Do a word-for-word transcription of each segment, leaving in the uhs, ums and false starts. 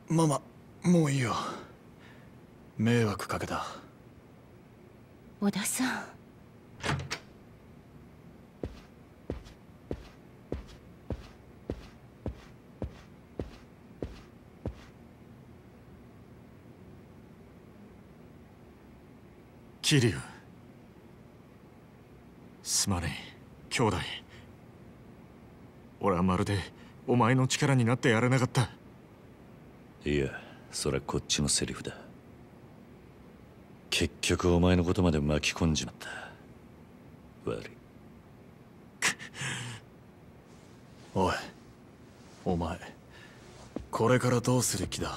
ママ、もういいよ。迷惑かけた。 小田さん。 桐生、すまねえ兄弟。俺はまるでお前の力になってやれなかった。 いや、それはこっちのセリフだ。結局お前のことまで巻き込んじまった。悪い。 おい、お前これからどうする気だ？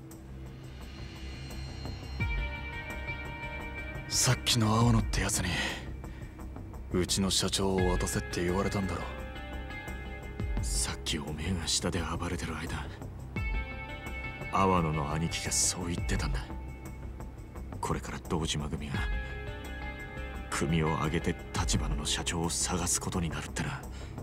さっきの青野ってやつにうちの社長を渡せって言われたんだろ。 さっきおめえが下で暴れてる間、阿波野の兄貴がそう言ってたんだ。これから堂島組が組を挙げて橘の社長を探すことになるってな。 あ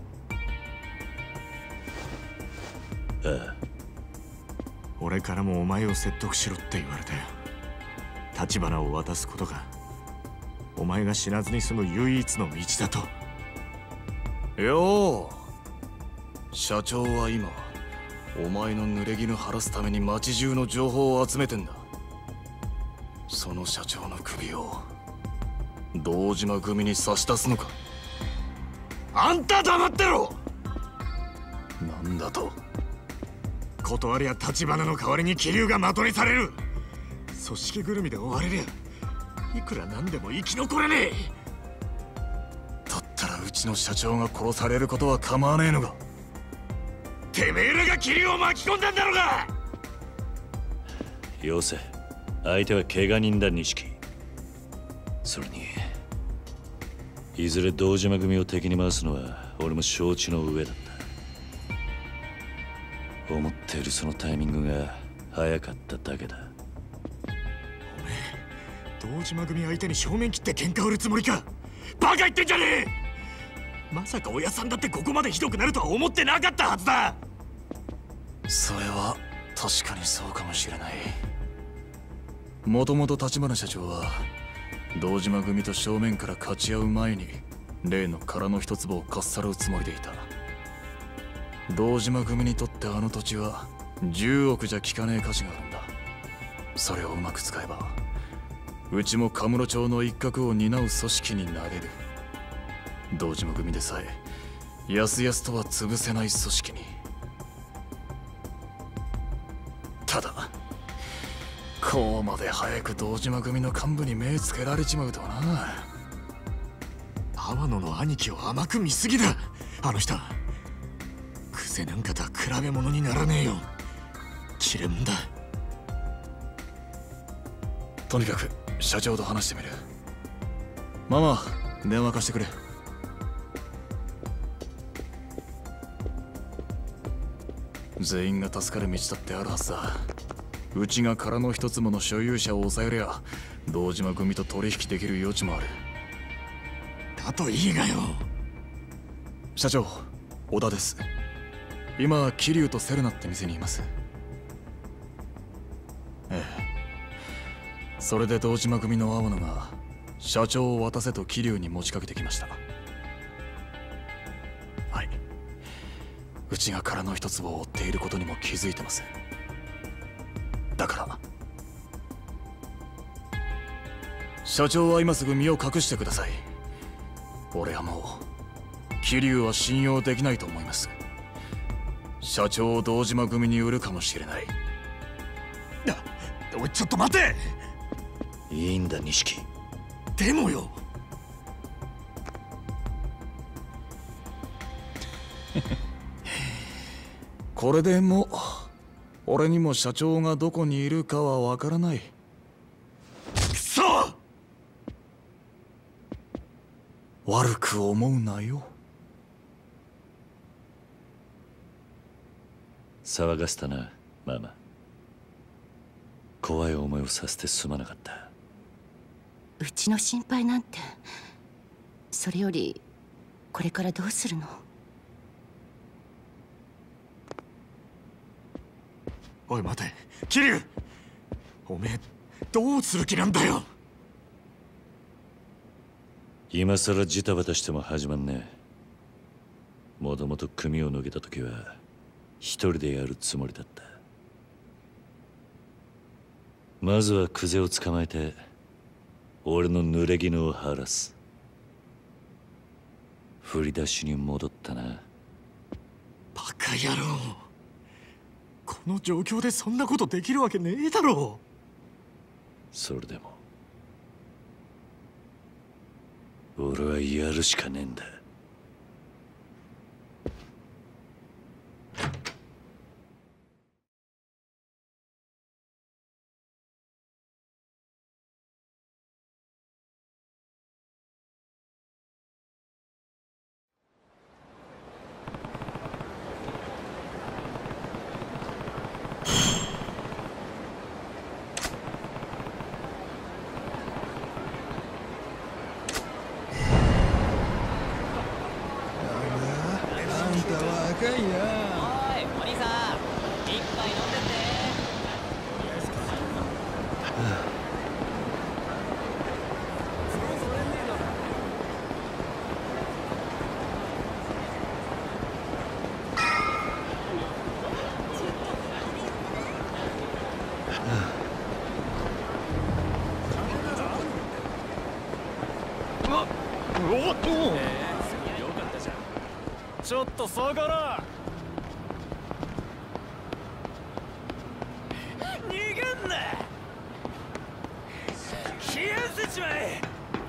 あ、 俺からもお前を説得しろって言われたよ。橘を渡すことがお前が死なずに済む唯一の道だと。 よう、社長は今お前の濡れ衣晴らすために町中の情報を集めてんだ。その社長の首を堂島組に差し出すのか？ あんた黙ってろ。 なんだと？ 断りゃ橘の代わりに桐生が的にされる。組織ぐるみで追われりゃいくらなんでも生き残れねえ。 だったらうちの社長が殺されることは構わねえのか？ てめえらが桐生を巻き込んだんだろうが。 よせ、相手は怪我人だ、錦。それにいずれ堂島組を敵に回すのは俺も承知の上だった。思っているそのタイミングが早かっただけだ。 おめえ堂島組相手に正面切って喧嘩売るつもりか？バカ言ってんじゃねえ。まさか親さんだってここまでひどくなるとは思ってなかったはずだ。 それは確かにそうかもしれない。もともと橘社長は堂島組と正面から勝ち合う前に例の殻の一粒をかっさらうつもりでいた。堂島組にとってあの土地はじゅうおくじゃ効かねえ価値があるんだ。それをうまく使えばうちもカムロ町の一角を担う組織になれる。堂島組でさえやすやすとは潰せない組織に。ただこうまで早く堂島組の幹部に目つけられちまうとはな。 阿波野の兄貴を甘く見すぎだ。あの人クゼなんかとは比べ物にならねえよ。切れ者だ。 とにかく社長と話してみる。ママ、電話貸してくれ。全員が助かる道だってあるはずだ。うちが殻の一つもの所有者を抑えりゃ堂島組と取引できる余地もある。 だといいがよ。 社長、小田です。今桐生とセルナって店にいます。ええ、それで堂島組の青野が社長を渡せと桐生に持ちかけてきました。はい、うちが殻の一粒を追っていることにも気づいてます。だから社長は今すぐ身を隠してください。俺はもう桐生は信用できないと思います。社長を堂島組に売るかもしれない。 おい、ちょっと待て。 いいんだ、錦。 でもよこれでもう俺にも社長がどこにいるかはわからない。 くそ！ 悪く思うなよ。 騒がせたな、ママ。怖い思いをさせてすまなかった。 うちの心配なんて。それよりこれからどうするの？ おい待て、桐生。おめえどうする気なんだよ。 今さらジタバタしても始まんねえ。もともと組を抜けた時は一人でやるつもりだった。まずはクゼを捕まえて俺の濡れ衣を晴らす。振り出しに戻ったな。 バカ野郎、この状況でそんなことできるわけねえだろ。 それでも俺はやるしかねえんだ。 ちょっと下がら。逃げんな。消やせちまえ。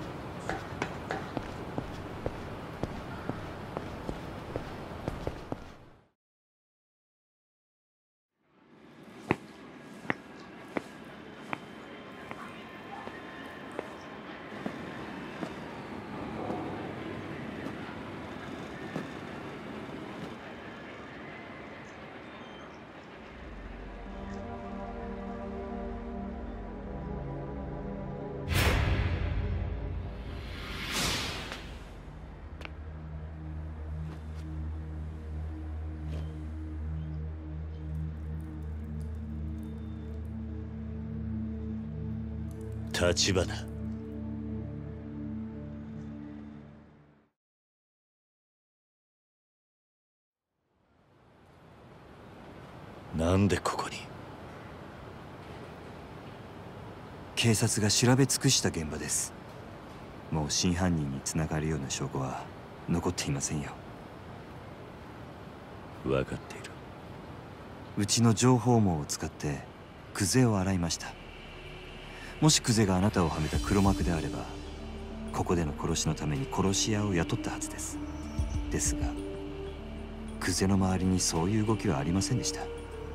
立花。なんでここに？ 警察が調べ尽くした現場です。もう真犯人につながるような証拠は残っていませんよ。 分かっている。 うちの情報網を使ってクゼを洗いました。もしクゼがあなたをはめた黒幕であれば、ここでの殺しのために殺し屋を雇ったはずです。ですがクゼの周りにそういう動きはありませんでした。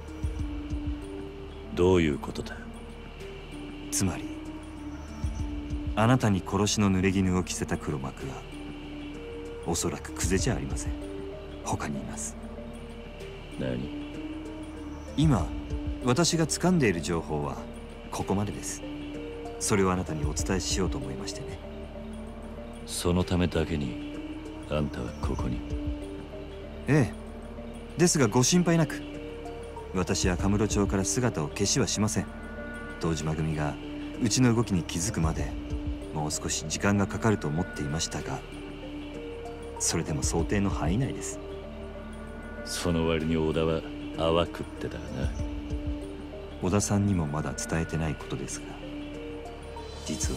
どういうことだ？ つまりあなたに殺しの濡れ衣を着せた黒幕はおそらくクゼじゃありません。他にいます。 何？ 今私が掴んでいる情報はここまでです。それをあなたにお伝えしようと思いましてね。 そのためだけにあんたはここに？ ええ。ですがご心配なく、私はカムロ町から姿を消しはしません。堂島組がうちの動きに気づくまでもう少し時間がかかると思っていましたが、それでも想定の範囲内です。 その割に小田は淡くってだがな。 小田さんにもまだ伝えてないことですが、実は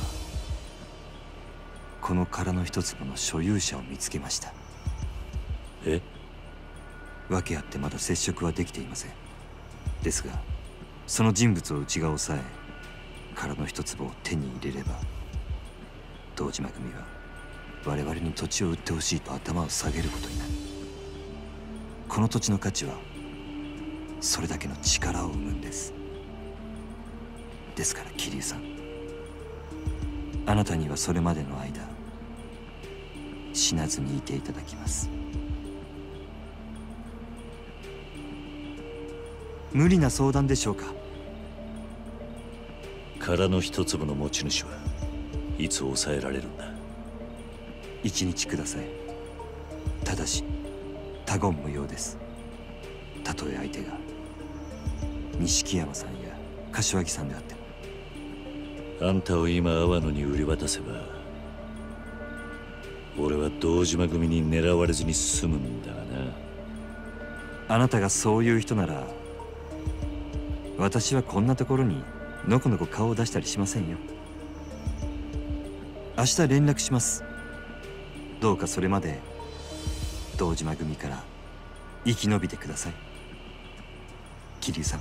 この殻の一粒の所有者を見つけました。 え？ 訳あってまだ接触はできていません。ですがその人物をうちが抑え、殻の一粒を手に入れれば、堂島組は我々に土地を売ってほしいと頭を下げることになる。この土地の価値はそれだけの力を生むんです。ですから桐生さん、あなたにはそれまでの間死なずにいていただきます。無理な相談でしょうか？ 殻の一粒の持ち主はいつ抑えられるんだ？ 一日ください。ただし他言無用です。たとえ相手が錦山さんや柏木さんであっても。 あんたを今阿波野に売り渡せば俺は堂島組に狙われずに済むんだがな。 あなたがそういう人なら私はこんなところにのこのこ顔を出したりしませんよ。明日連絡します。どうかそれまで堂島組から生き延びてください、桐生さん。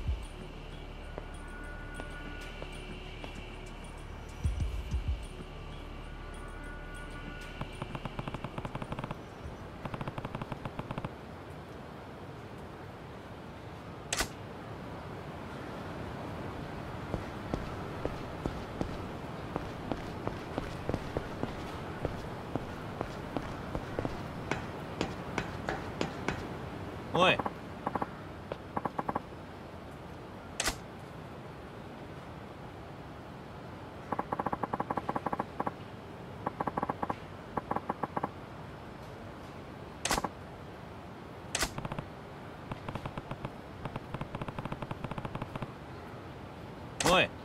おい、おい、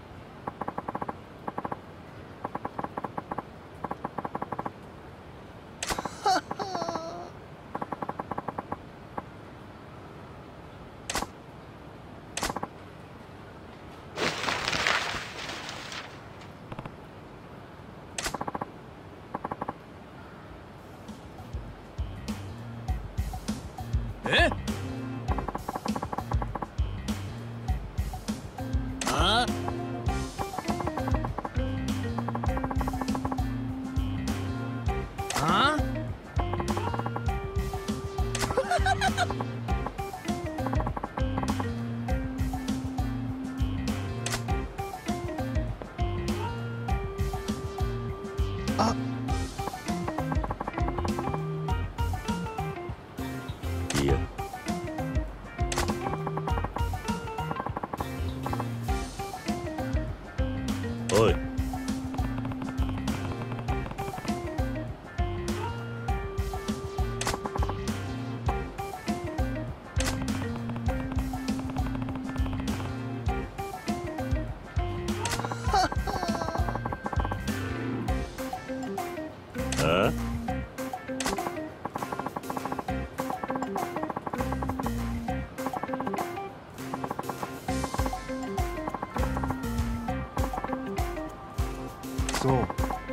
え？あ？あ？ あ、 いやおいあ？ そう。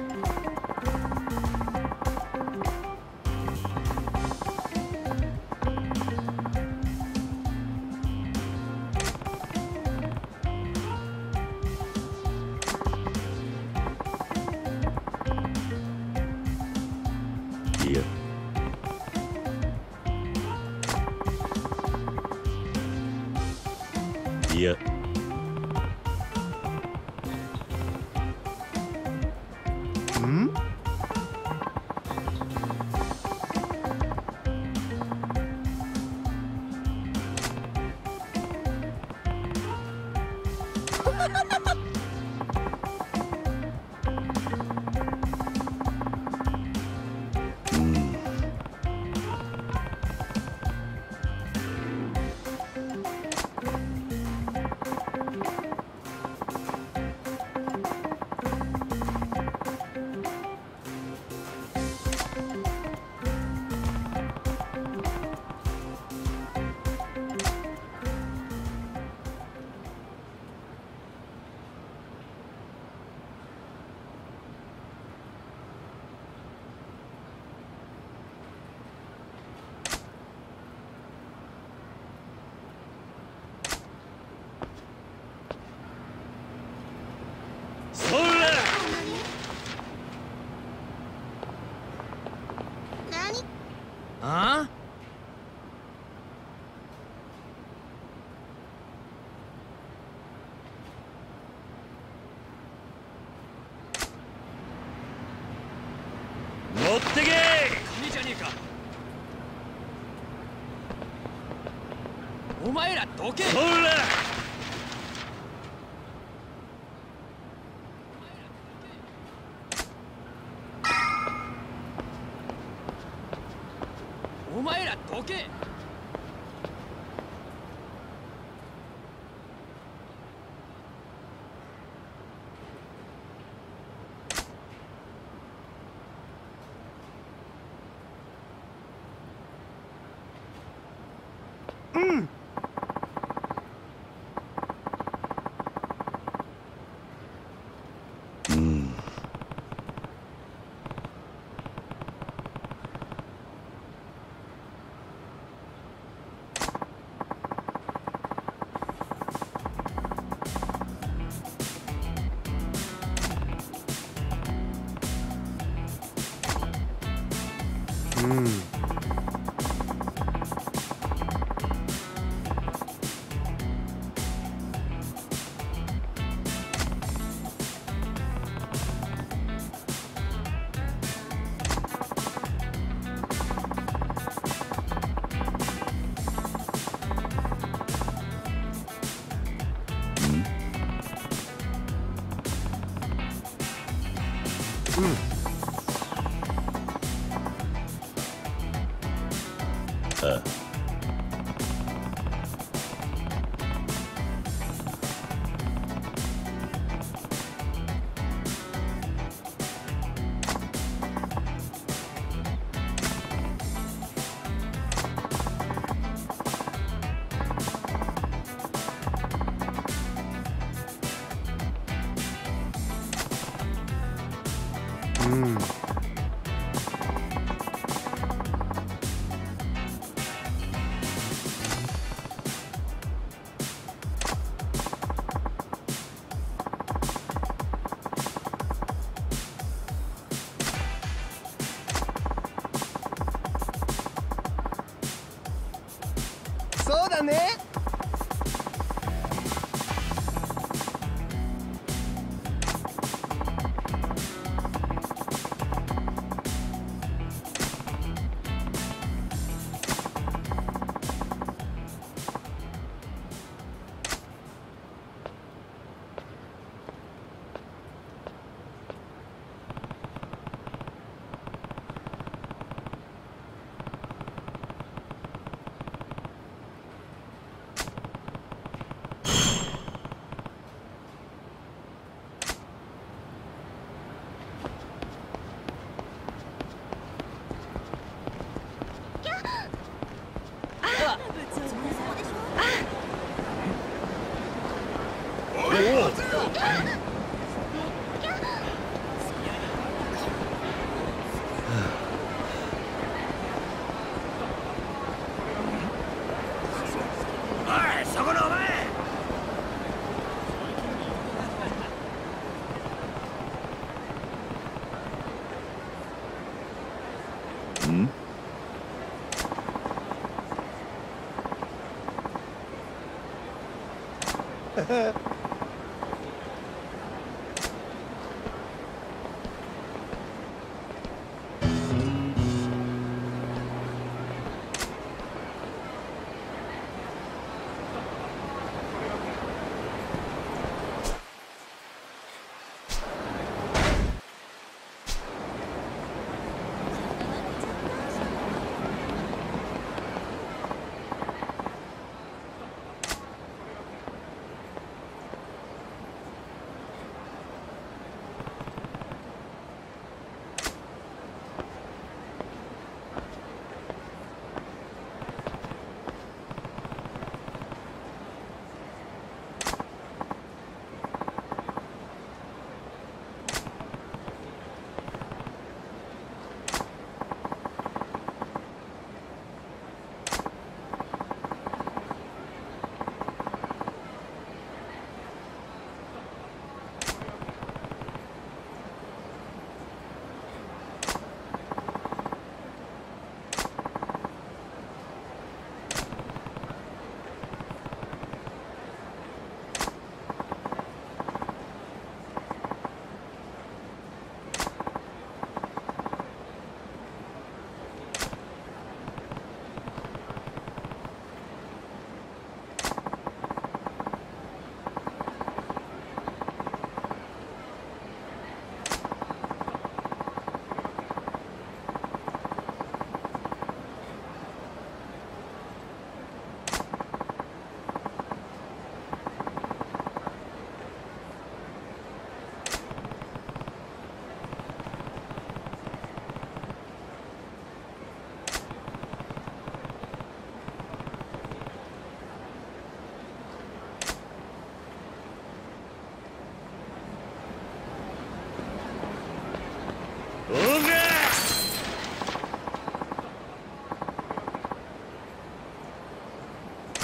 いやいやん？ うんそらあ？ 持ってけいいじゃねえか。お前らどけ。 そらお前らどけ。 うんうんうんああうんそうだねうん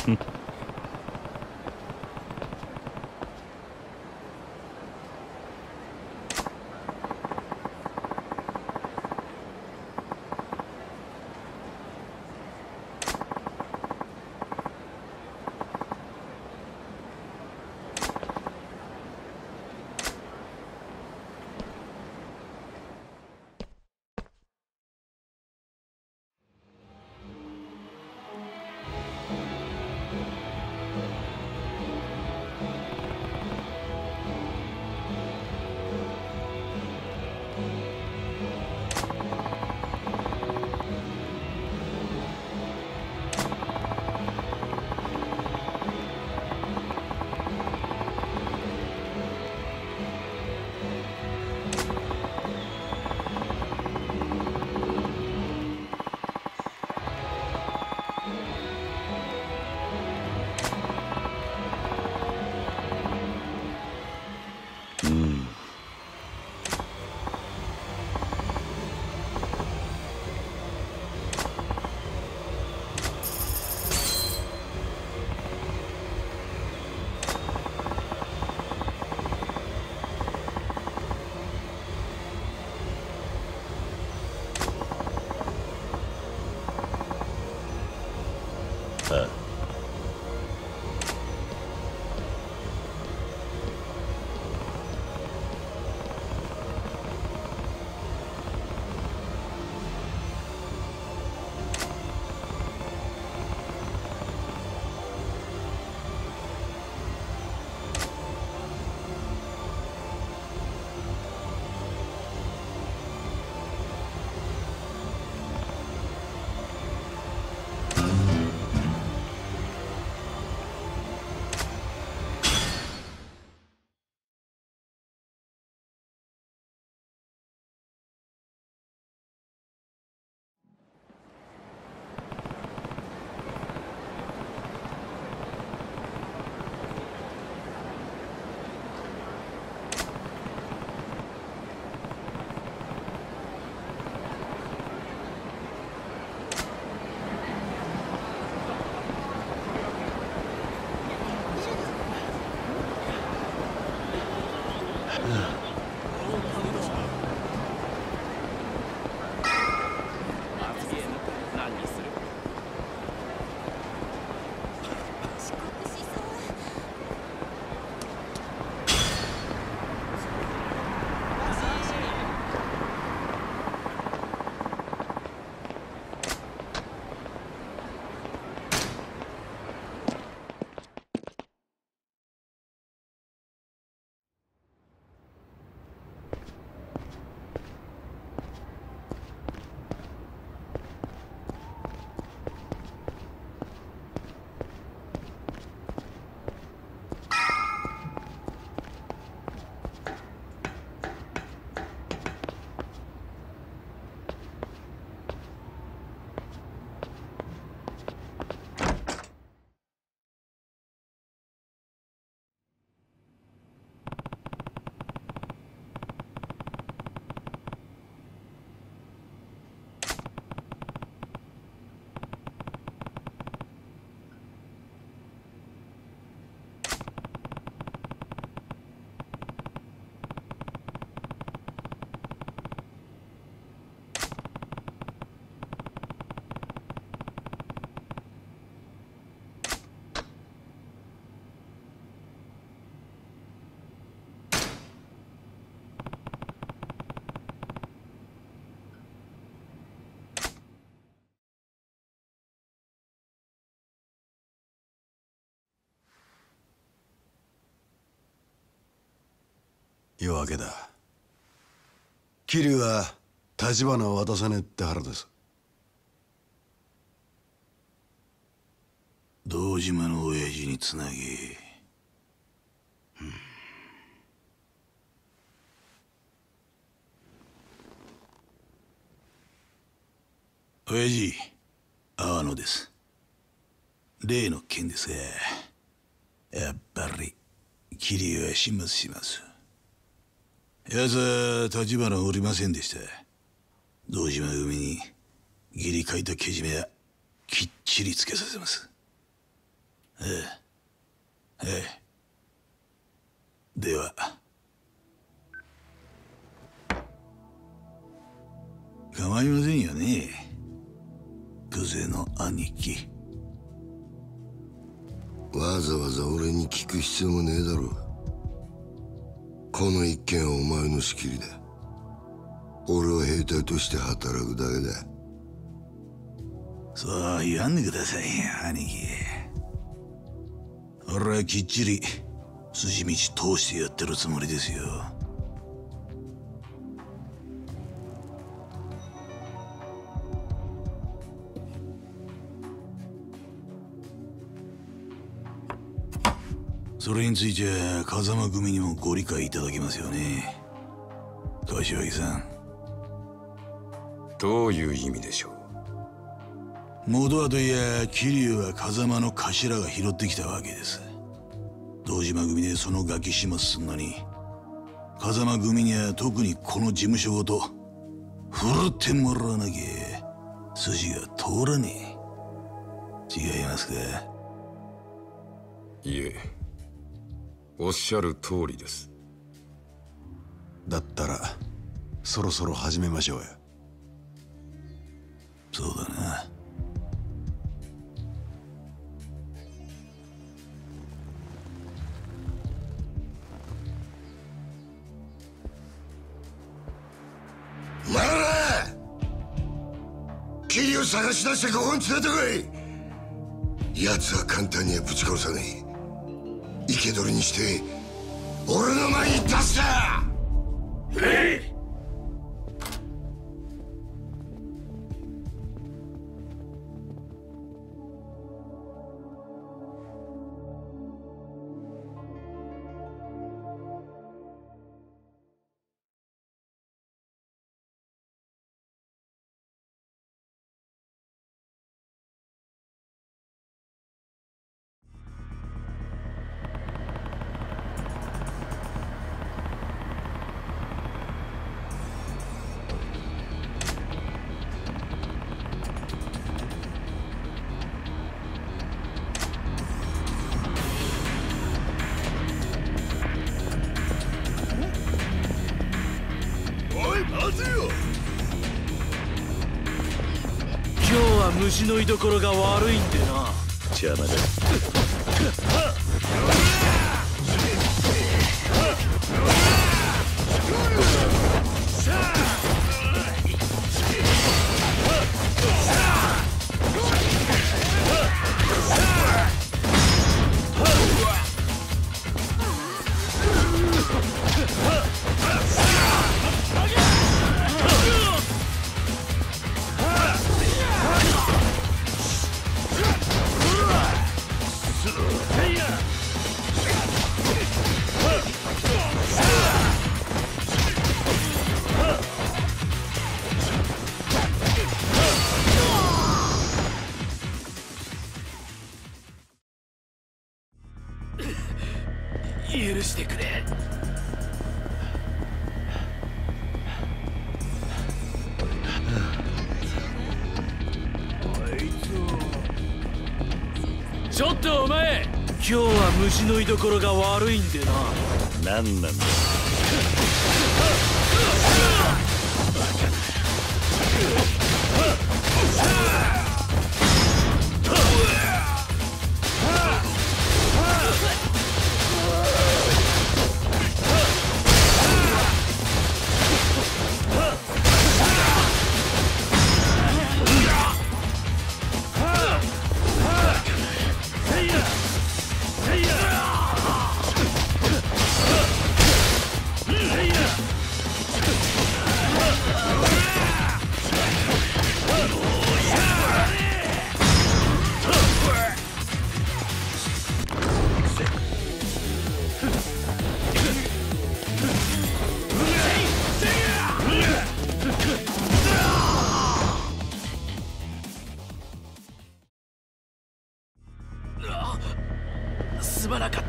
夜明けだ。桐生は立花を渡さねえって腹です。堂島の親父につなぎ、うん、親父、阿野です。例の件ですが、やっぱり桐生は始末します。奴は立花をおりませんでした。堂島組に義理書いたけじめはきっちりつけさせます。 ええええ。では構いませんよね、クゼの兄貴。 わざわざ俺に聞く必要もねえだろ。この一件はお前の仕切りだ。俺は兵隊として働くだけだ。 そう言わんでくださいよ、兄貴。俺はきっちり筋道通してやってるつもりですよ。それについては風間組にもご理解いただけますよね、柏木さん。 どういう意味でしょう。 元はといや桐生は風間の頭が拾ってきたわけです。堂島組でそのガキ始末すんのに、風間組には特にこの事務所ごと振るってもらわなきゃ筋が通らねえ。違いますか？ いえ、おっしゃる通りです。 だったらそろそろ始めましょうよ。 そうだな。 まら桐生探し出してここに連れてこい。奴は簡単にはぶち殺さねえ。生け捕りにして俺の前に出すな。えい。 虫の居所が悪いんでな。 邪魔だ。 許してくれ。ちょっとお前、今日は虫の居所が悪いんでな。 何なんだ。 すまなかった。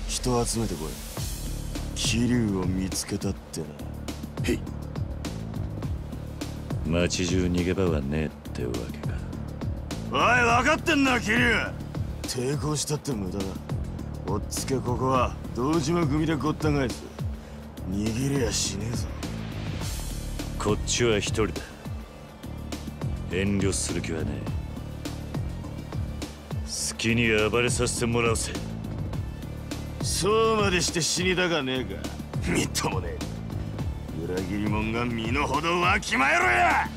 人集めてこい。桐生を見つけたってな。 へい。 町中逃げ場はねえってわけか。 おい、分かってんな、桐生。抵抗したって無駄だ。おっつけ、ここは堂島組でごった返す。逃げりゃしねえぞ。 こっちは一人だ。遠慮する気はねえ。好きに暴れさせてもらうぜ。 そうまでして死にたかねえか。みっともねえ。裏切り者が身の程わきまえろや。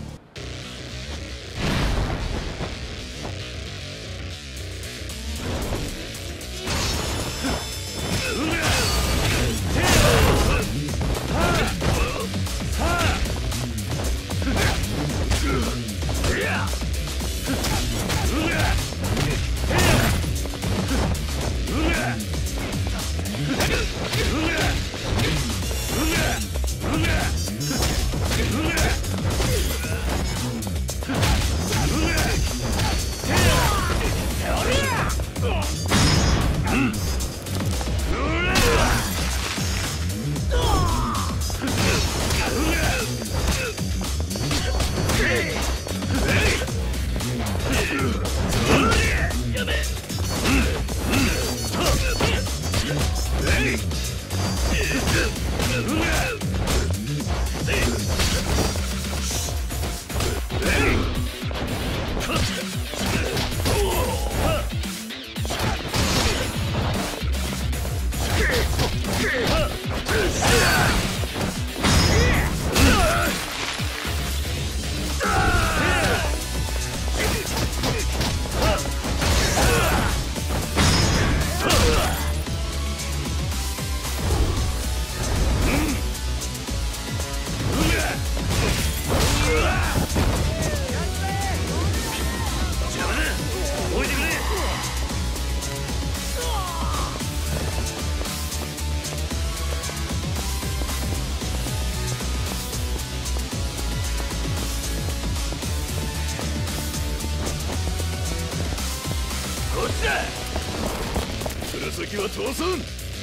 先は通さん。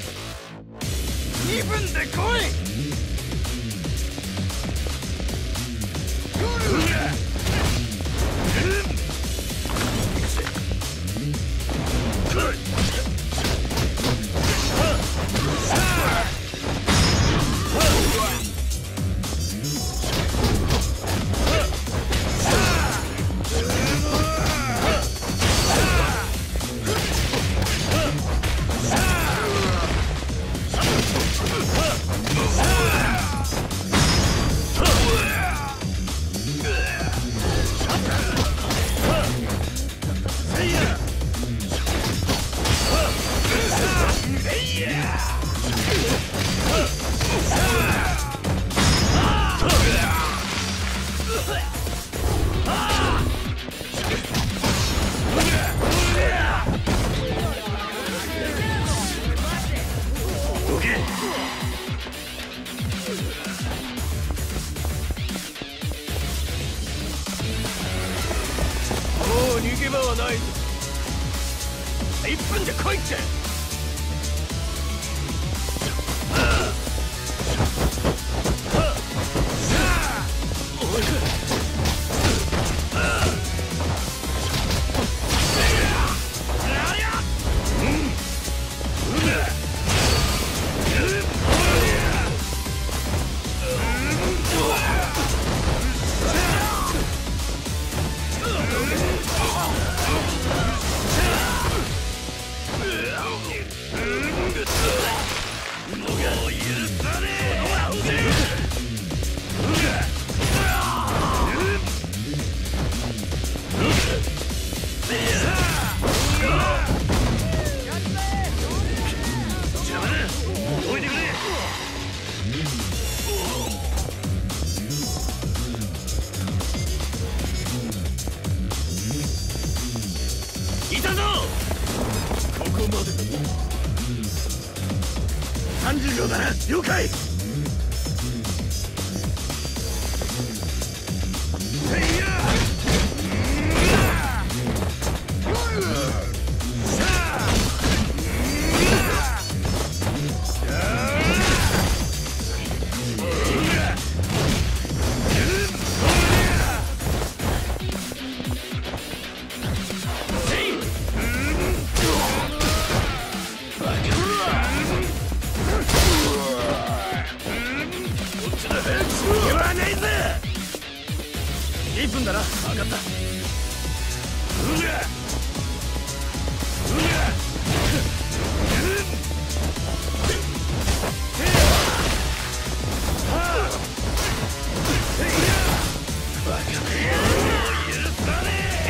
にふんで来い。逃げ場はないぞ。いっぷんで来いって。いたぞ。ここまでだ。さんじゅうびょうだな。了解。 わねえぜ。いっぷんだな。分かった。うりゃうりゃバカめ、許さねえ。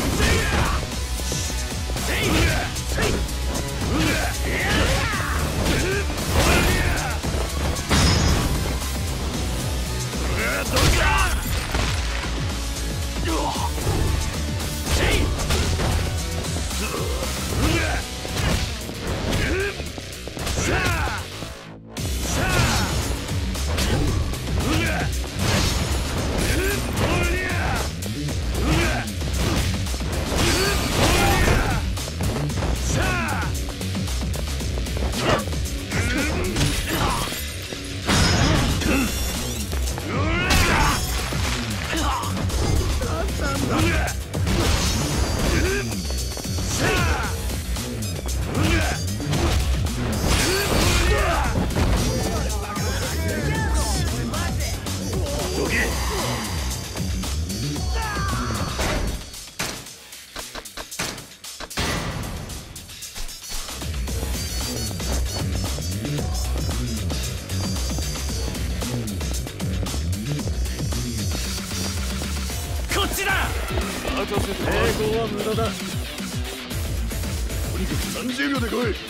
抵抗は無駄だ。とにかくさんじゅうびょうで来い。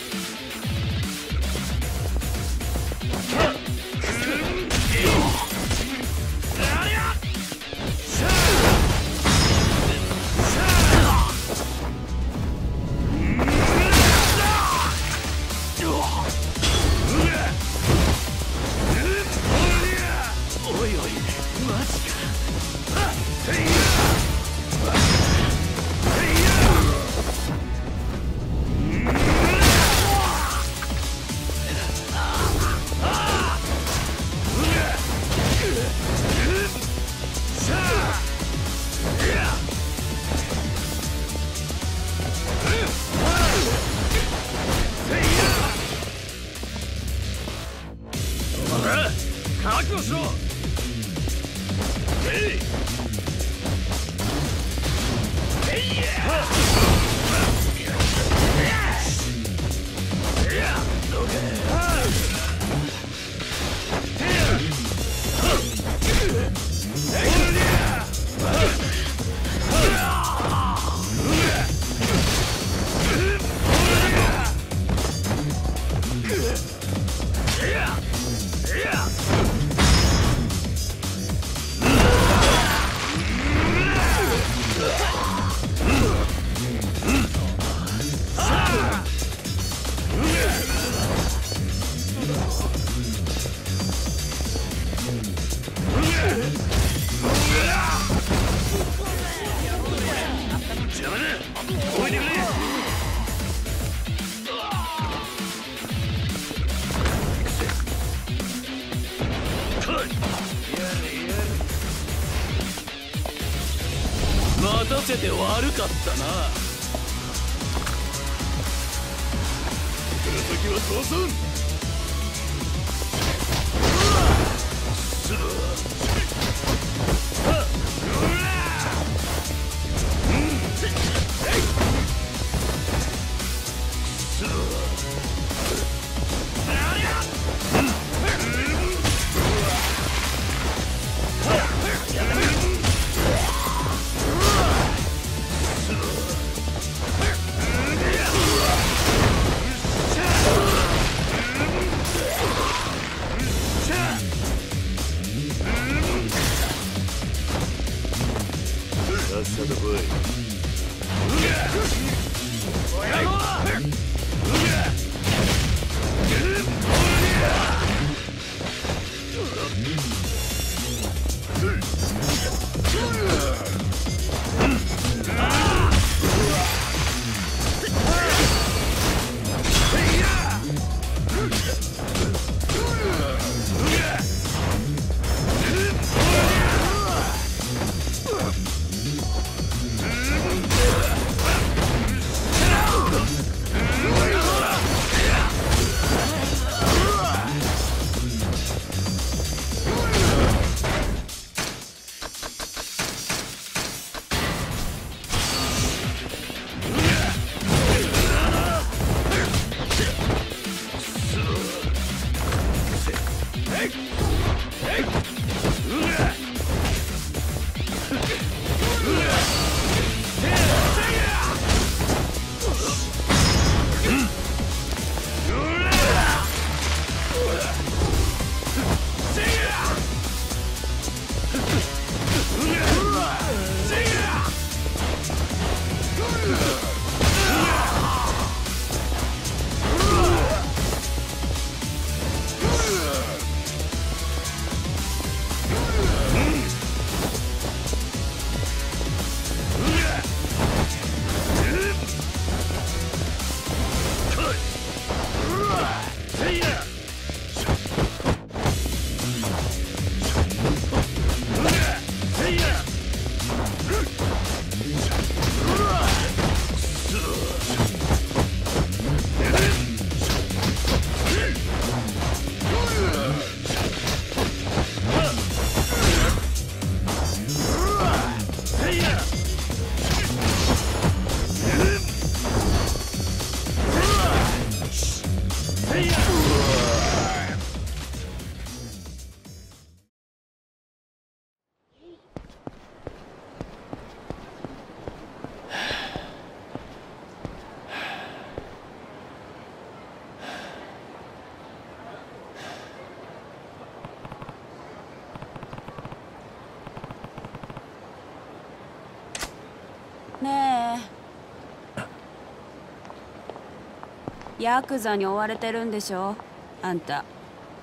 覚悟しろ。えいえいや待たせて悪かったな。ここから先は逃走。うヤクザに追われてるんでしょあんた。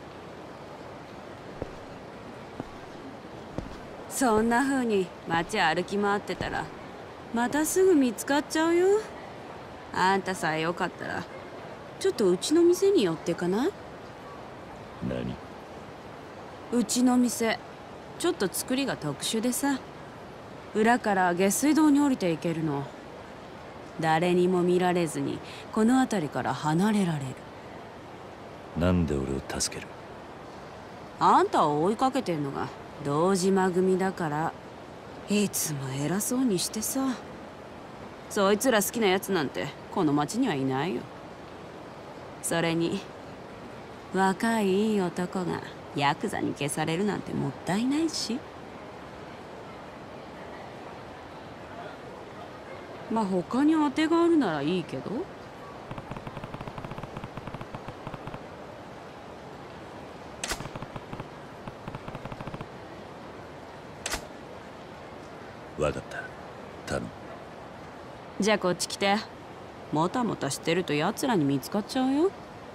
そんな風に街歩き回ってたらまたすぐ見つかっちゃうよ。あんたさえよかったらちょっとうちの店に寄ってかない？ 何？ うちの店ちょっと作りが特殊でさ、裏から下水道に降りていけるの。誰にも見られずにこの辺りから離れられる。 なんで俺を助ける？ あんたを追いかけてんのが堂島組だから。いつも偉そうにしてさ。そいつら好きなやつなんてこの町にはいないよ。それに若いいい男がヤクザに消されるなんてもったいないし。まあ他に当てがあるならいいけど。 わかった。頼む。 じゃあこっち来て。もたもたしてると奴らに見つかっちゃうよ。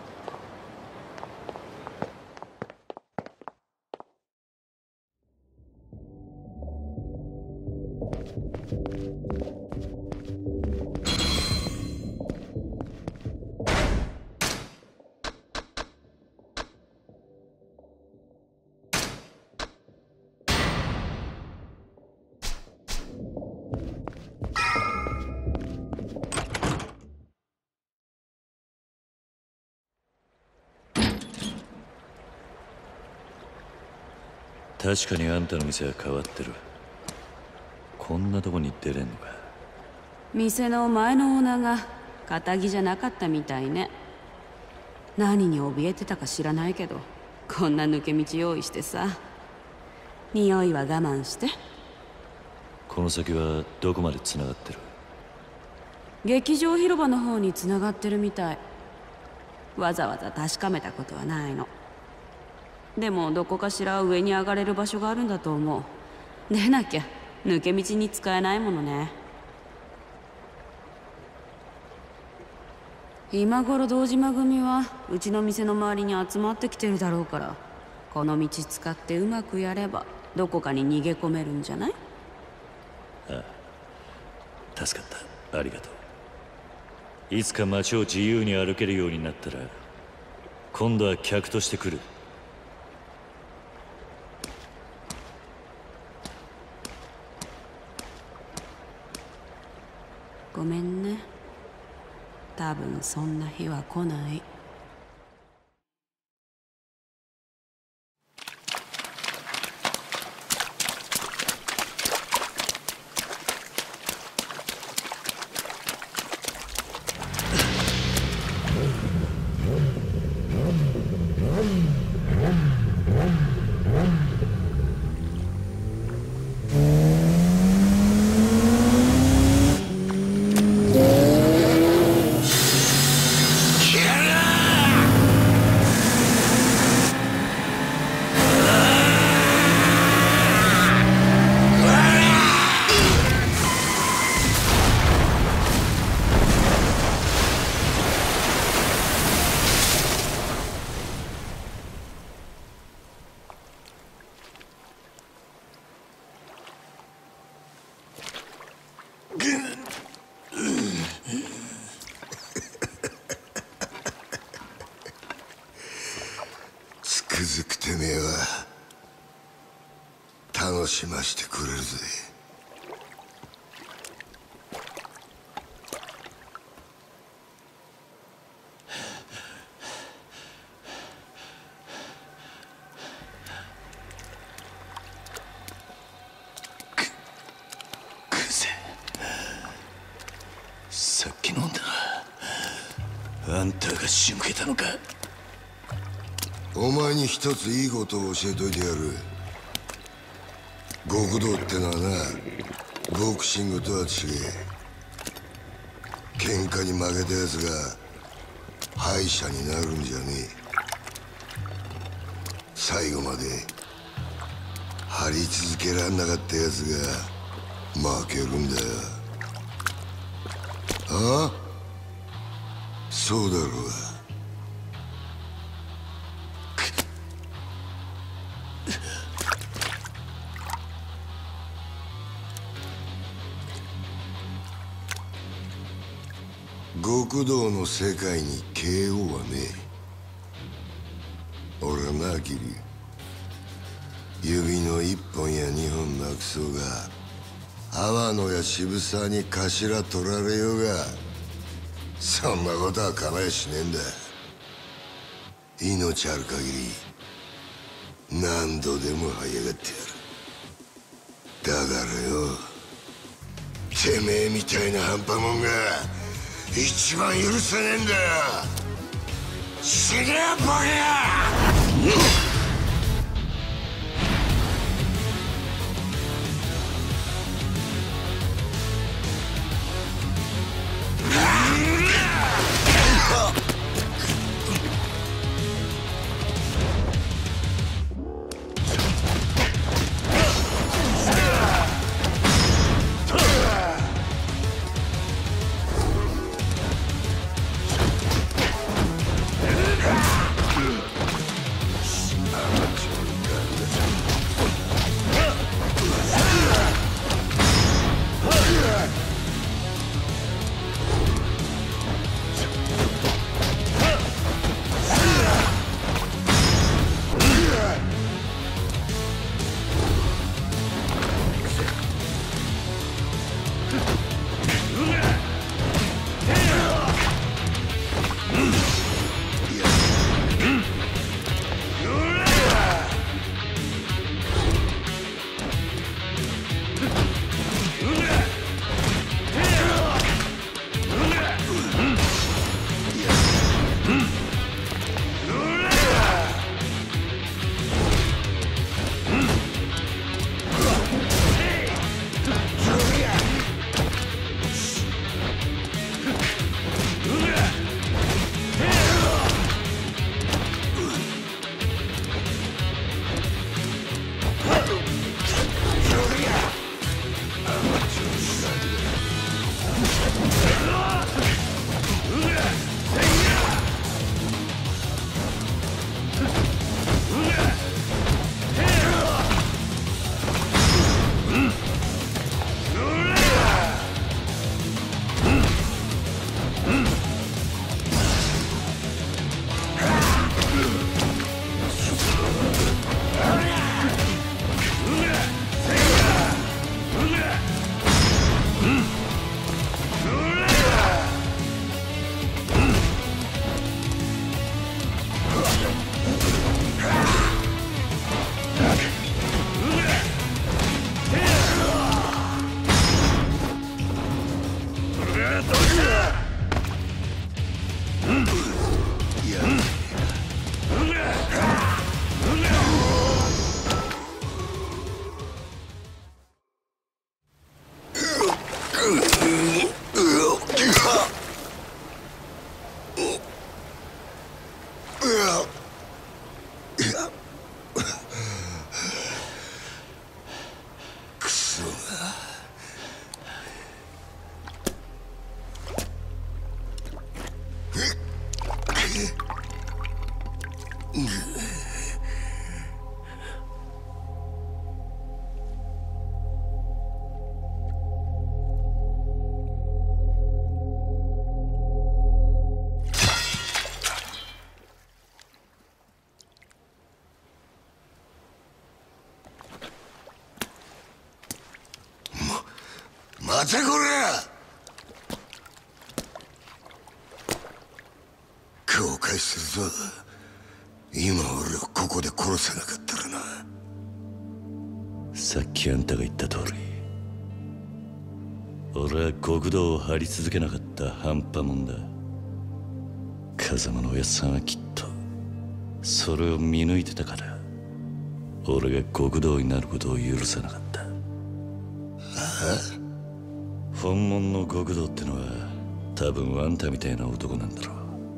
確かにあんたの店は変わってる。こんなとこに出れんのか。 店の前のオーナーが堅気じゃなかったみたいね。何に怯えてたか知らないけど、こんな抜け道用意してさ。匂いは我慢して。 この先はどこまでつながってる？ 劇場広場の方につながってるみたい。わざわざ確かめたことはないの。でもどこかしら上に上がれる場所があるんだと思う。でなきゃ抜け道に使えないものね。今頃堂島組はうちの店の周りに集まってきてるだろうから、この道使ってうまくやればどこかに逃げ込めるんじゃない？ ああ、助かった。ありがとう。いつか街を自由に歩けるようになったら今度は客として来る。 ごめんね。多分そんな日は来ない。 つくづくてめえは楽しましてくれるぜ。 さっき飲んだあんたが仕向けたのか。 お前に一ついいことを教えといてやる。極道ってのはな、ボクシングとは違え。喧嘩に負けたやつが敗者になるんじゃねえ。最後まで張り続けらんなかったやつが負けるんだよ。ああ、 そうだろうが。極道の世界に ケーオー はねえ。俺はな、キリ指の一本や二本なくそうが阿波野や渋沢に頭取られようがそんなことは構えしねえんだ。命ある限り何度でも這い上がってやる。だからよ、てめえみたいな半端もんが一番許せねえんだよ。死ねやボケや。待てこれ。後悔するぞ。今俺をここで殺せなかったらな。 さっきあんたが言った通り、俺は極道を張り続けなかった半端もんだ。風間のおやっさんはきっとそれを見抜いてたから、俺が極道になることを許さなかった。本物の極道ってのは多分あんたみたいな男なんだろ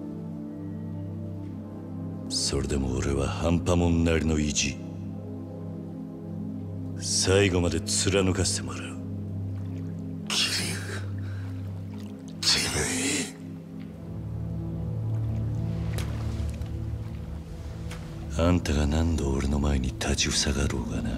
う。それでも俺は半端もんなりの意地、最後まで貫かせてもらう。 桐生、てめえあんたが何度俺の前に立ちふさがろうがな。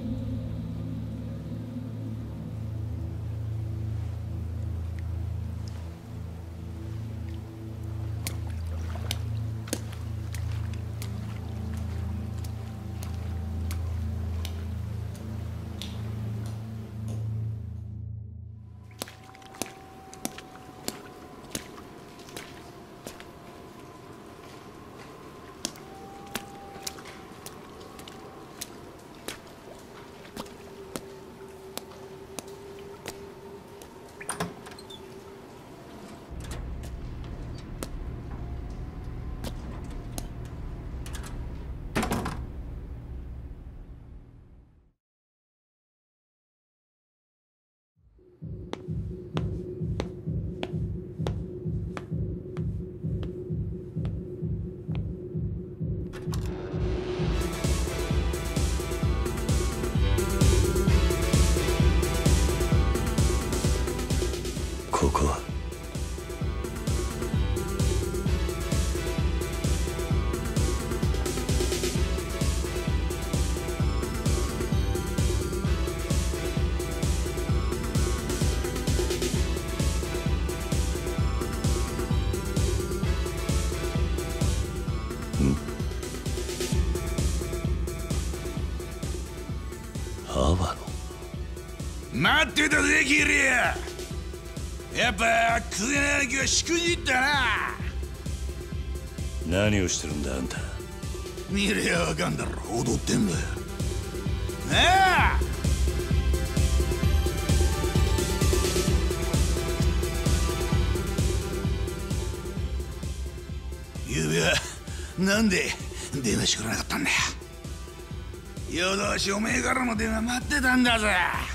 ここはアワノ。 待ってたぜキリア。やっぱクゼナ兄貴はしくじったな。 何をしてるんだあんた。 見ればわかんだろ。踊ってんだよ。ああ、ゆうべはなんで電話してくれなかったんだよ。夜通しおめえからの電話待ってたんだぜ。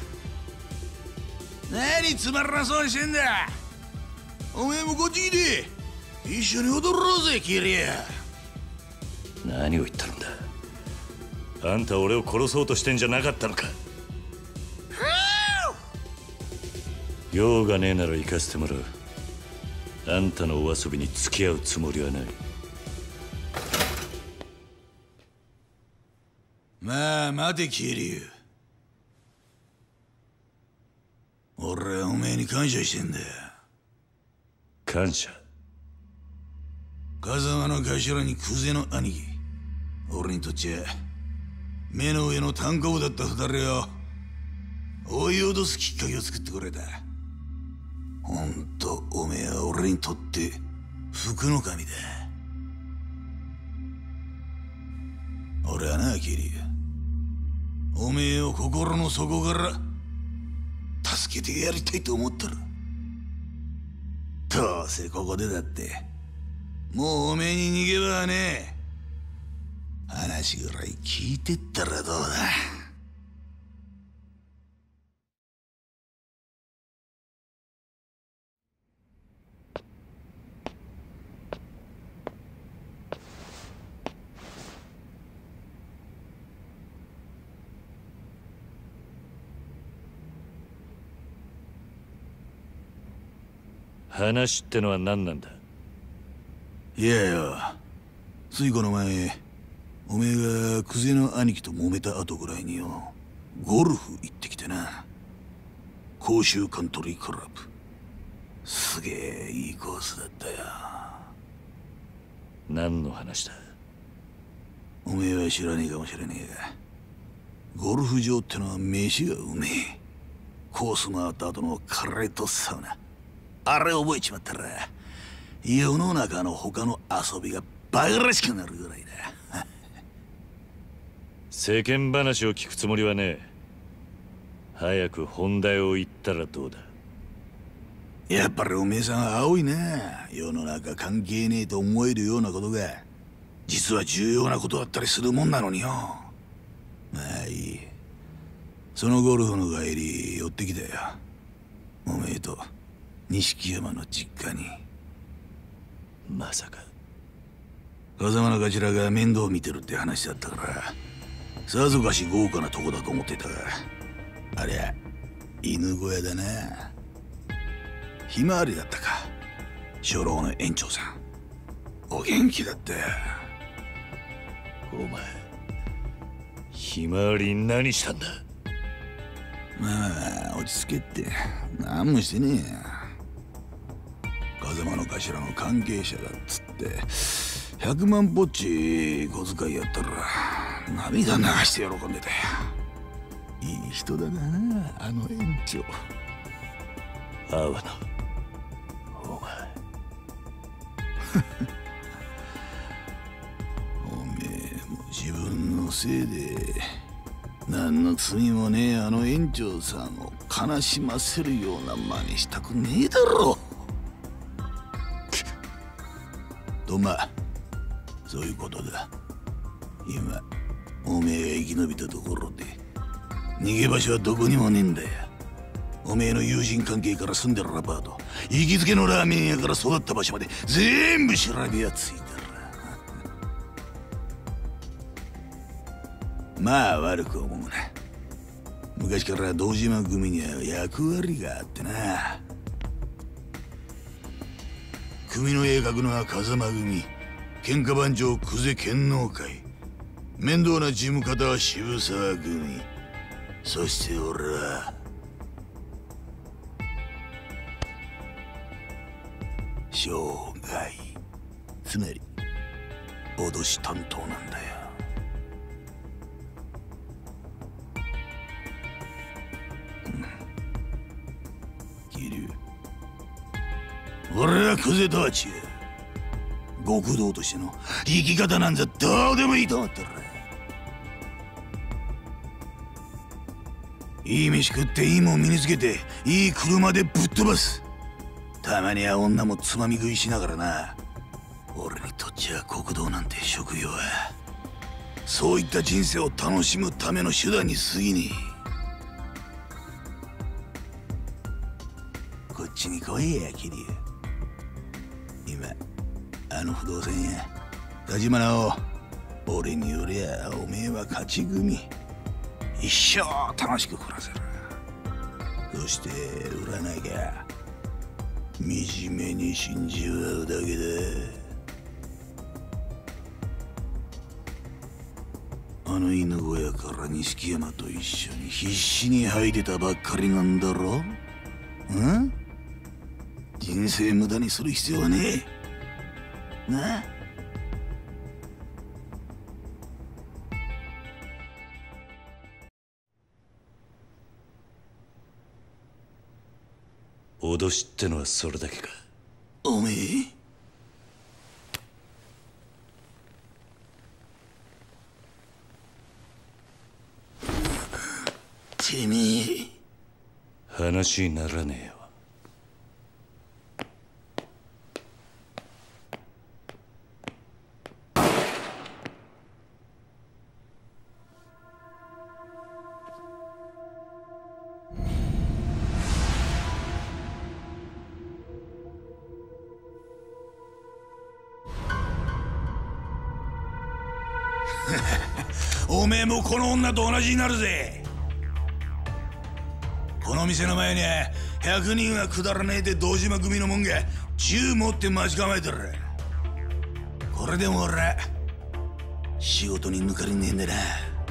何つまらなそうにしてんだ。おめえもこっち来て一緒に踊ろうぜキリア。 何を言ってるんだ。あんた俺を殺そうとしてんじゃなかったのか。用がねえなら行かせてもらう。あんたのお遊びに付き合うつもりはない。 まあ待てキリュウ。俺はおめえに感謝してんだよ。 感謝？ 風間の頭にクゼの兄貴。俺にとっちゃ目の上の単行部だった二人を追い脅すきっかけを作ってくれた。ほんとおめえは俺にとって福の神だ。俺はなキリュウ、おめえを心の底から助けてやりたいと思ったら、どうせここでだってもうおめえに逃げ場はねえ。話ぐらい聞いてったらどうだ。 話ってのは何なんだ。 いやよ、ついこの前おめえがクゼの兄貴と揉めた後ぐらいによ、ゴルフ行ってきてな。甲州カントリークラブ、すげえいいコースだったよ。 何の話だ。 おめえは知らねえかもしれねえが、ゴルフ場ってのは飯がうめえ。コース回った後のカレーとサウナ、あれ覚えちまったら世の中の他の遊びがバカらしくなるぐらいだ。 世間話を聞くつもりはねえ。早く本題を言ったらどうだ。 やっぱりおめえさんは青いな。世の中関係ねえと思えるようなことが実は重要なことだったりするもんなのによ。まあいい、そのゴルフの帰り寄ってきたよ、おめえと錦山の実家に。 まさか風間の頭が面倒見てるって話だったからさぞかし豪華なとこだと思ってたが、ありゃ犬小屋だな。ひまわりだったか、初老の園長さん。お元気だったよ。 お前ひまわりに何したんだ。 まあ落ち着けって何もしてねえや。風間の頭の関係者だっつってひゃくまんぽっち小遣いやったら涙流して喜んでたよ。いい人だなあの園長。 阿波野お前おめえも自分のせいで何の罪もねえあの園長さんを悲しませるような真似したくねえだろ。とまあそういうことだ。今おめえが生き延びたところで逃げ場所はどこにもねえんだよ。おめえの友人関係から住んでるアパート、行きつけのラーメン屋から育った場所まで全部調べはついてる。まあ悪く思うな。昔から堂島組には役割があってな。組の絵描くのは風間組、喧嘩番長久世剣能会、面倒な事務方は渋沢組、そして俺は生涯、つまり脅し担当なんだよ。俺はクゼとは違う。極道としての生き方なんざどうでもいいと思ってる。いい飯食っていいもん身につけていい車でぶっ飛ばす。たまには女もつまみ食いしながらな。俺にとっちゃ極道なんて職業はそういった人生を楽しむための手段に過ぎねえ。こっちに来いやキリ。今あの不動産屋立花を俺によりゃおめえは勝ち組、一生楽しく暮らせる。そして売らなきゃ惨めに死んじまうだけだ。あの犬小屋から錦山と一緒に必死に吐いてたばっかりなんだろ。ん？人生無駄にする必要はねえ。なあ？ 脅しってのはそれだけか。 おめえてめえ話にならねえよ。 おめえもこの女と同じになるぜ。この店の前にはひゃくにんはくだらねえで堂島組のもんが銃持って待ち構えてる。これでも俺は仕事に抜かりねえんだな。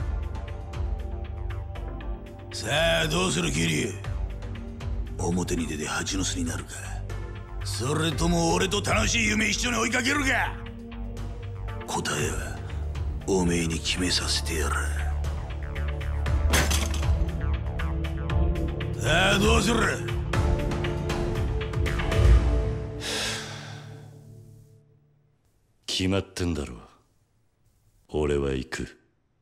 さあどうする桐生。表に出て蜂の巣になるか、それとも俺と楽しい夢一緒に追いかけるか。答えはおめえに決めさせてやる。さあどうする。 決まってんだろう。俺は行く。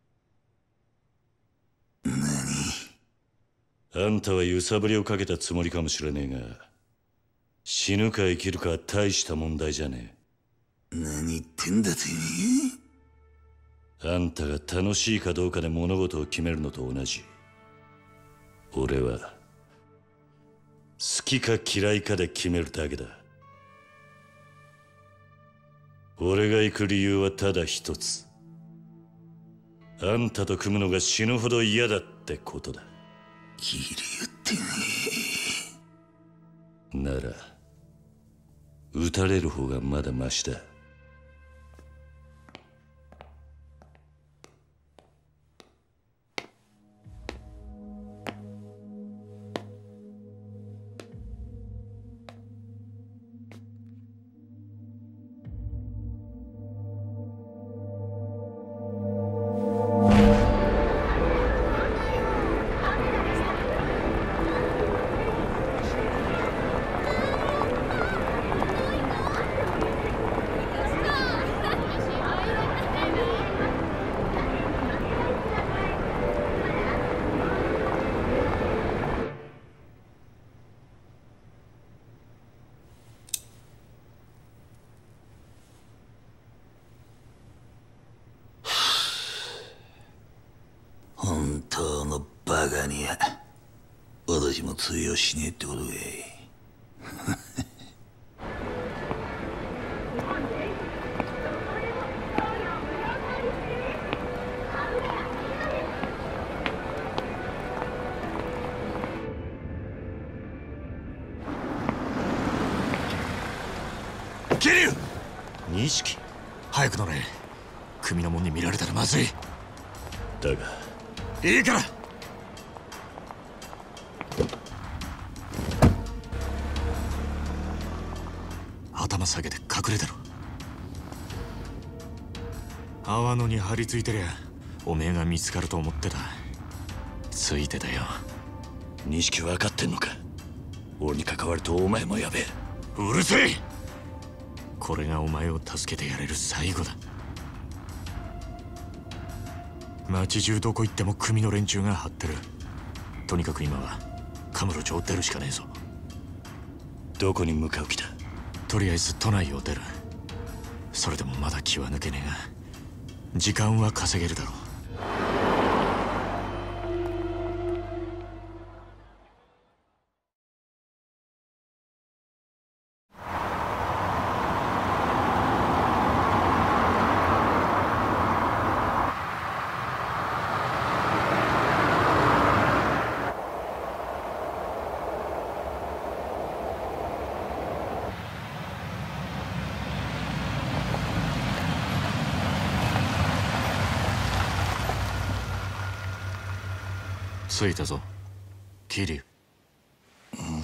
何？ あんたは揺さぶりをかけたつもりかもしれねえが、死ぬか生きるかは大した問題じゃねえ。何言ってんだてめえ。あんたが楽しいかどうかで物事を決めるのと同じ。俺は好きか嫌いかで決めるだけだ。俺が行く理由はただ一つ。あんたと組むのが死ぬほど嫌だってことだ。 桐生ってねなら撃たれる方がまだマシだ。 だには私も通用しねえってことかい。 桐生、錦、早く乗れ。組の者に見られたらまずい。 だがいいから。頭下げて隠れてろ。阿波野に張り付いてりゃおめえが見つかると思ってた。ついてたよ。 錦分かってんのか。俺に関わるとお前もやべえ。 うるせえ。これがお前を助けてやれる最後だ。町中どこ行っても組の連中が張ってる。とにかく今はカムロ町を出るしかねえぞ。 どこに向かう気だ。 とりあえず都内を出る。それでもまだ気は抜けねえが時間は稼げるだろう。着いたぞ、桐生。うん。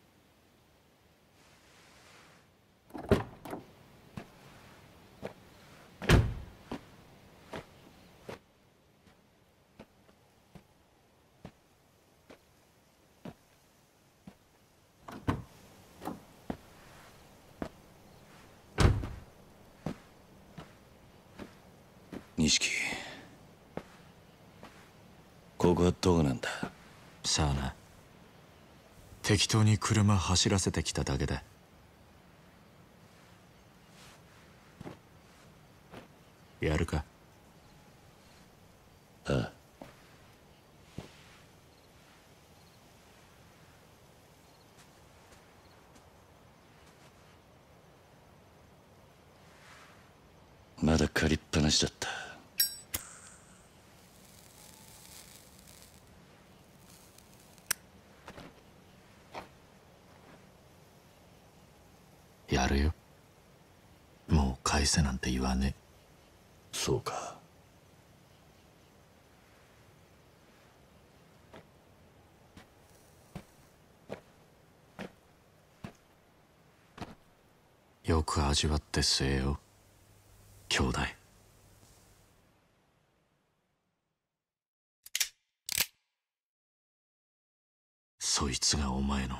錦、ここはどこなんだ。 さあな。適当に車走らせてきただけだ。やるか。 ああ。まだ借りっぱなしだった。 やるよ。もう返せなんて言わねえ。 そうか。 よく味わって据えよ、兄弟。そいつがお前の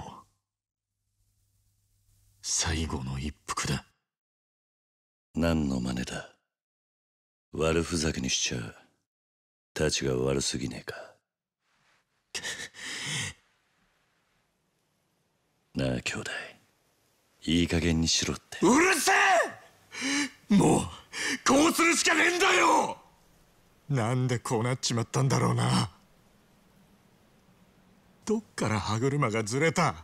最後の一服だ。 何の真似だ。悪ふざけにしちゃたちが悪すぎねえか。なあ兄弟、いい加減にしろって。 うるせえ。もうこうするしかねえんだよ。なんでこうなっちまったんだろうな。どっから歯車がずれた。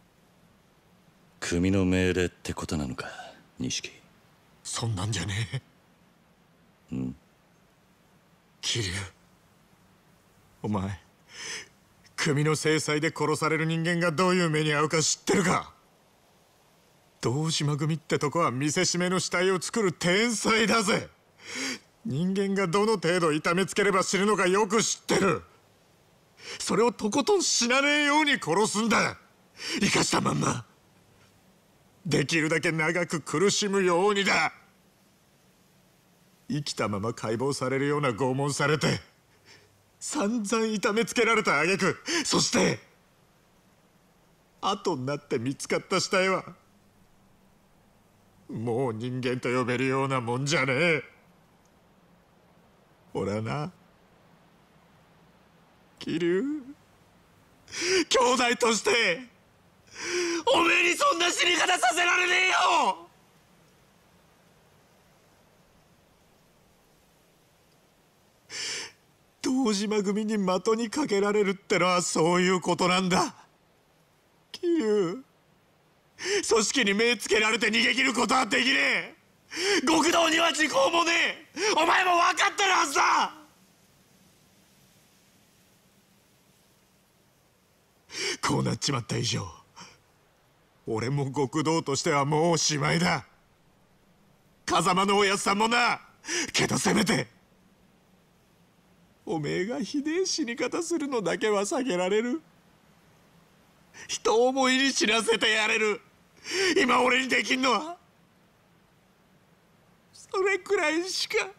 組の命令ってことなのか、錦。 そんなんじゃねえ。 うん。 桐生、お前組の制裁で殺される人間がどういう目に遭うか知ってるか。堂島組ってとこは見せしめの死体を作る天才だぜ。人間がどの程度痛めつければ死ぬのかよく知ってる。それをとことん死なねえように殺すんだ。生かしたまんまできるだけ長く苦しむようにだ。生きたまま解剖されるような拷問されて散々痛めつけられた挙句、そして後になって見つかった死体はもう人間と呼べるようなもんじゃねえ。俺はな、桐生、兄弟としておめえにそんな死に方させられねえよ。 堂島組に的にかけられるってのはそういうことなんだ。桐生、組織に目つけられて逃げ切ることはできねえ。極道には時効もねえ。お前も分かってるはずだ。こうなっちまった以上、俺も極道としてはもうおしまいだ。風間のおやつさんもな。けどせめておめえがひでえ死に方するのだけは避けられる。人思いに死なせてやれる。今俺にできんのはそれくらいしか。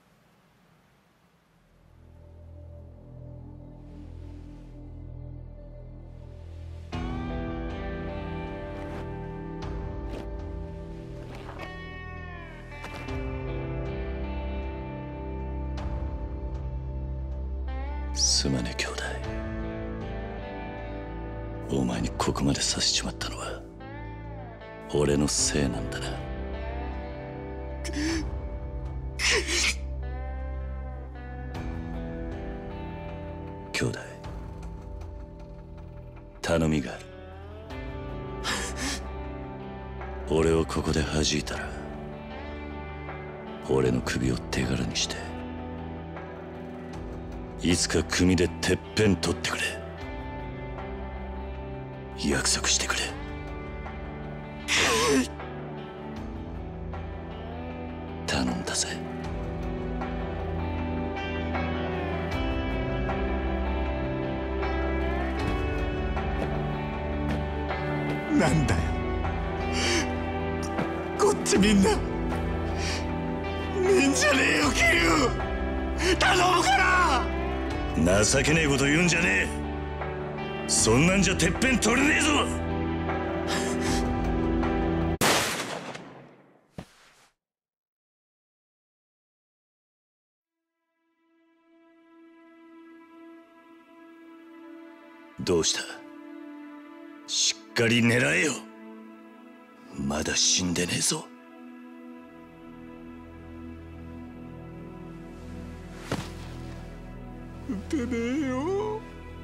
すまねえ兄弟、お前にここまでさせちまったのは俺のせいなんだな。兄弟、頼みがある。俺をここで弾いたら俺の首を手柄にしていつか組でてっぺん取ってくれ。約束してくれ。頼んだぜ。 なんだよ、こっちみんな見んじゃねえよ桐生、頼むから。 情けねえこと言うんじゃねえ。そんなんじゃてっぺん取れねえぞ。どうした？しっかり狙えよ。まだ死んでねえぞ。 撃てねえよ。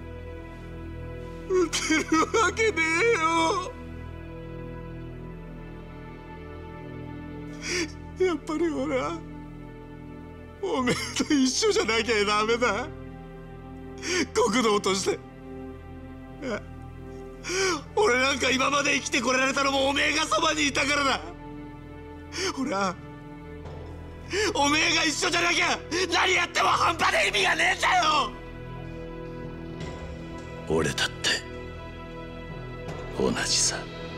撃てるわけねえよ。やっぱり俺はおめえと一緒じゃなきゃダメだ。極道として。俺なんか今まで生きてこられたのもおめえがそばにいたからだ。俺はおめえが一緒じゃなきゃ何やっても半端で意味がねえんだよ。 俺だって同じさ。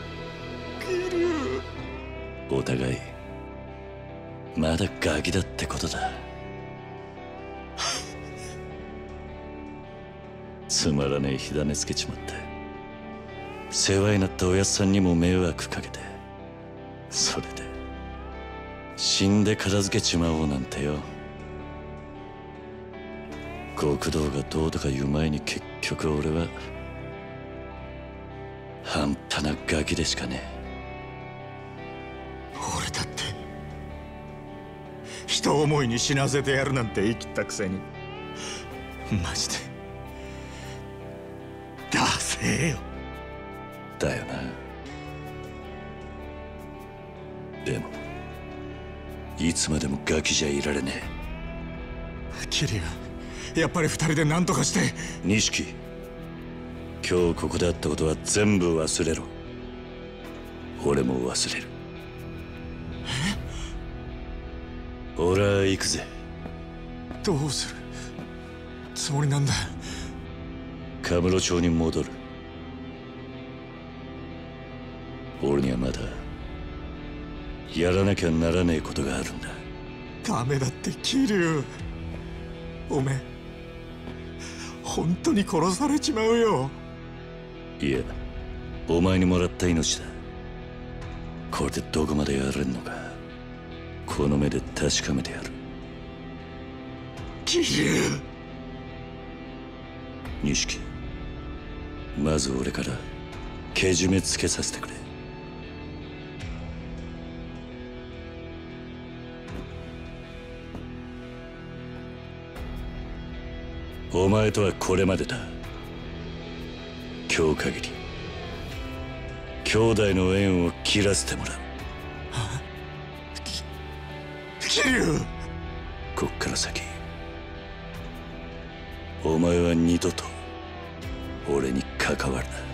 お互いまだガキだってことだ。つまらねえ火種つけちまって世話になったおやっさんにも迷惑かけて、それで死んで片付けちまおうなんてよ。極道がどうとか言う前に結局俺は半端なガキでしかねえ。俺だって人思いに死なせてやるなんて言い切ったくせにマジでダセえよ。 だよな。でもいつまでもガキじゃいられねえ。桐生、やっぱり二人で何とかして。 錦、今日ここであったことは全部忘れろ。俺も忘れる。え？俺は行くぜ。 どうするつもりなんだ？ カムロ町に戻る。俺にはまだやらなきゃならねえことがあるんだ。 ダメだって桐生、おめえ本当に殺されちまうよ。 いや、お前にもらった命だ。これでどこまでやれんのかこの目で確かめてやる。 桐生。 錦、まず俺からけじめつけさせてくれ。 お前とはこれまでだ。今日限り兄弟の縁を切らせてもらう。 桐生、 こっから先お前は二度と俺に関わるな。